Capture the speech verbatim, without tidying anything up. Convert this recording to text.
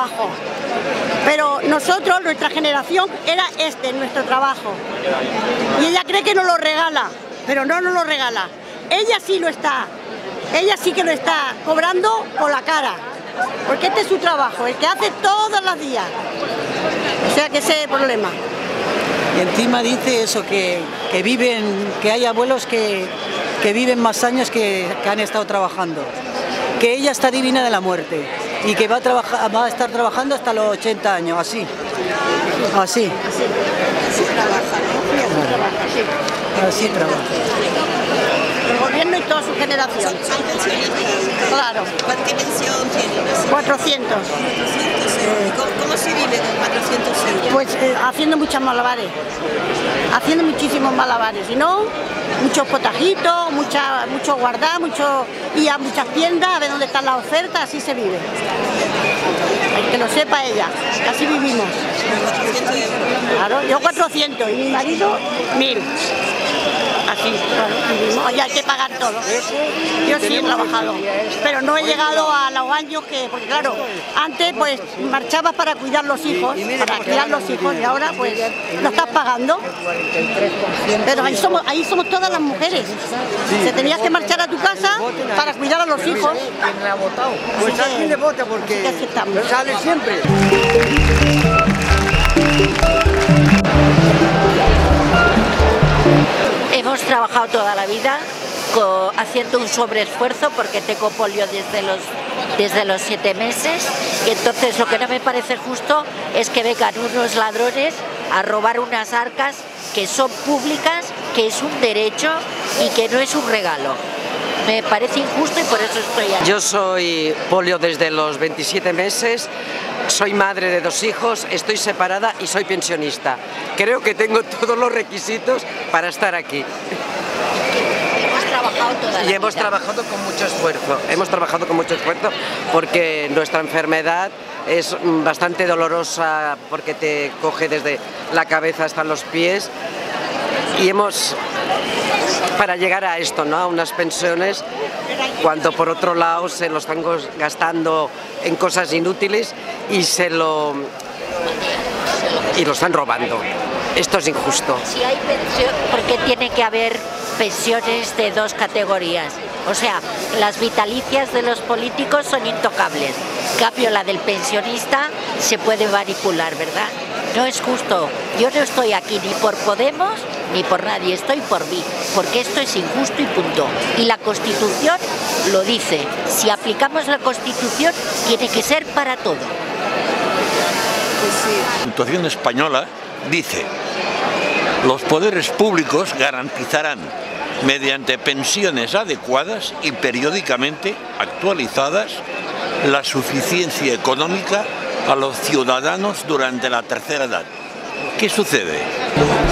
trabajo. Pero nosotros, nuestra generación, era este nuestro trabajo. Y ella cree que nos lo regala, pero no nos lo regala. Ella sí lo está, ella sí que lo está cobrando por la cara. Porque este es su trabajo, el que hace todos los días. O sea que ese es el problema. Y encima dice eso, que, que viven, que hay abuelos que, que viven más años que, que han estado trabajando. Que ella está divina de la muerte y que va a, trabajar, va a estar trabajando hasta los ochenta años, así. Así. Así trabaja, ¿no? Así trabaja. El gobierno y toda su generación. Claro. ¿Qué pensión tienen? cuatrocientos. ¿Cómo, ¿Cómo se vive con cuatrocientos euros? Pues eh, haciendo muchos malabares. Haciendo muchísimos malabares. Y no, muchos potajitos, mucha, mucho guardar, mucho ir a muchas tiendas a ver dónde están las ofertas, así se vive. Que lo sepa ella, que así vivimos. Claro, yo cuatrocientos y mi marido mil. Así, claro, vivimos. Y hay que pagar todo. Yo sí he trabajado, pero no he llegado a los años que, porque claro, antes pues marchabas para cuidar los hijos, para criar los hijos, y ahora pues lo estás pagando. Pero ahí somos, ahí somos todas las mujeres. Se tenías que marchar a tu casa para cuidar a los hijos. Pues aquí le vota porque sale siempre. Hemos trabajado toda la vida co haciendo un sobreesfuerzo porque tengo polio desde los, desde los siete meses. Y entonces lo que no me parece justo es que vengan unos ladrones a robar unas arcas que son públicas, que es un derecho y que no es un regalo. Me parece injusto y por eso estoy aquí. Yo soy polio desde los veintisiete meses, soy madre de dos hijos, estoy separada y soy pensionista. Creo que tengo todos los requisitos para estar aquí. Hemos trabajado toda la Y hemos vida. trabajado con mucho esfuerzo, hemos trabajado con mucho esfuerzo porque nuestra enfermedad es bastante dolorosa porque te coge desde la cabeza hasta los pies y hemos... para llegar a esto, ¿no? A unas pensiones, cuando por otro lado se lo están gastando en cosas inútiles y se lo y lo están robando. Esto es injusto. Si hay pensión, ¿por qué tiene que haber pensiones de dos categorías? O sea, las vitalicias de los políticos son intocables. En cambio, la del pensionista se puede manipular, ¿verdad? No es justo. Yo no estoy aquí ni por Podemos ni por nadie, estoy por mí, porque esto es injusto y punto. Y la Constitución lo dice. Si aplicamos la Constitución, tiene que ser para todo. La Constitución española dice: los poderes públicos garantizarán, mediante pensiones adecuadas y periódicamente actualizadas, la suficiencia económica a los ciudadanos durante la tercera edad. ¿Qué sucede?